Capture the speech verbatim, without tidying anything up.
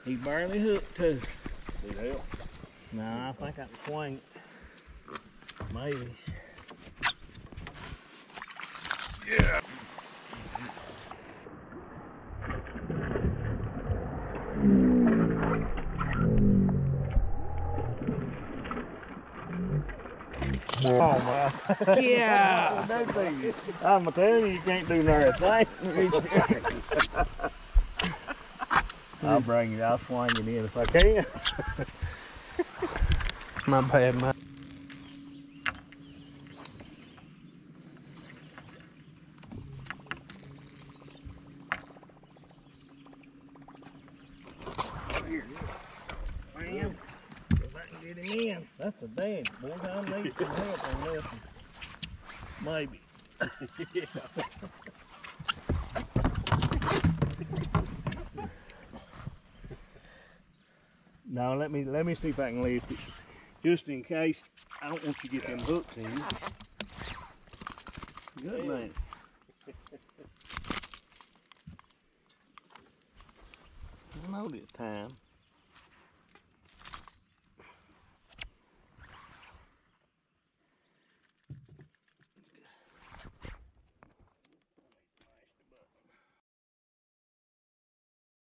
He barely hooked too. Need help? No, I think I can swing it. Maybe. Yeah. Oh man. Yeah. I'm telling you, you can't do Norris Lake. I'll bring it, I'll swing it in if I can. My bad, man. Man, if I can get him in, that's a bad. Boy, I need some help on this one. Maybe. Now let me let me see if I can lift it, just in case. I don't want you to get them hooks in. Good man. I know this time.